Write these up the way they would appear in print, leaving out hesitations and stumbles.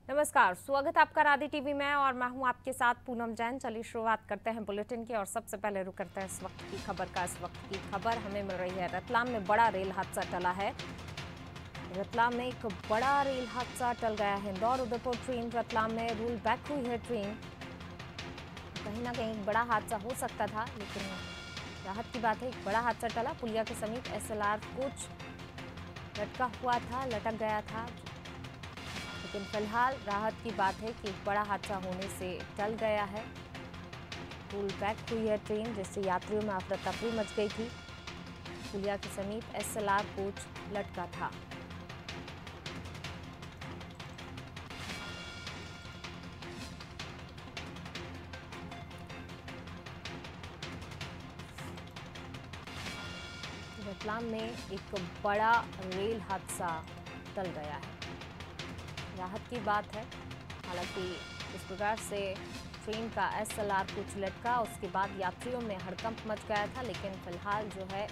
नमस्कार, स्वागत है आपका राधे टीवी में और मैं हूं आपके साथ पूनम जैन। चलिए शुरुआत करते हैं बुलेटिन की और सबसे पहले रुक करते हैं इस वक्त की खबर का। इस वक्त की खबर हमें मिल रही है रतलाम में बड़ा रेल हादसा टला है। रतलाम में एक बड़ा रेल हादसा टल गया है। इंदौर उदयपुर ट्रेन रतलाम में रोल बैक हुई है ट्रेन। कहीं ना कहीं एक बड़ा हादसा हो सकता था, लेकिन राहत की बात है एक बड़ा हादसा टला। पुलिया के समीप SLR कोच लटका हुआ था, लटक गया था, लेकिन फिलहाल राहत की बात है कि एक बड़ा हादसा होने से टल गया है। रोल बैक हुई है ट्रेन, जिससे यात्रियों में अफरा तफरी मच गई थी। पुलिया के समीप SLR कोच लटका था। रतलाम में एक बड़ा रेल हादसा टल गया है। राहत की बात है। हालांकि इस प्रकार से ट्रेन का SLR कुछ लटका, उसके बाद यात्रियों में हड़कंप मच गया था, लेकिन फिलहाल जो है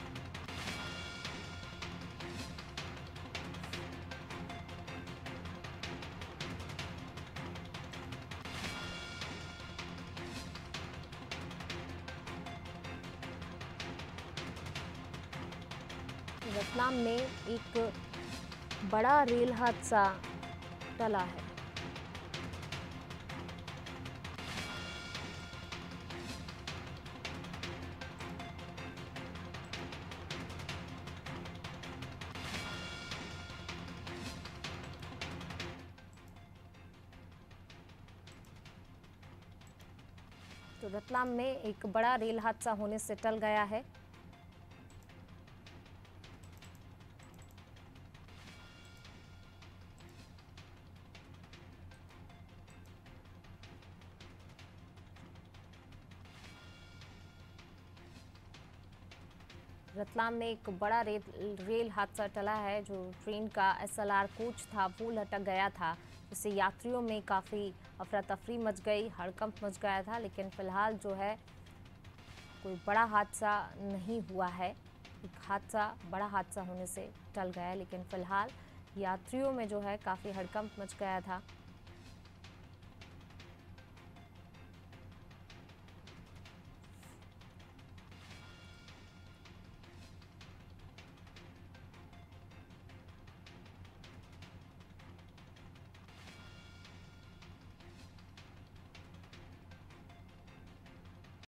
रतलाम में एक बड़ा रेल हादसा टला है। तो रतलाम में एक बड़ा रेल हादसा होने से टल गया है। रतलाम में एक बड़ा रेल हादसा टला है। जो ट्रेन का SLR कोच था वो लटक गया था, जिससे यात्रियों में काफ़ी अफरा तफरी मच गई, हड़कंप मच गया था, लेकिन फिलहाल जो है कोई बड़ा हादसा नहीं हुआ है। एक बड़ा हादसा होने से टल गया है, लेकिन फिलहाल यात्रियों में जो है काफ़ी हड़कंप मच गया था।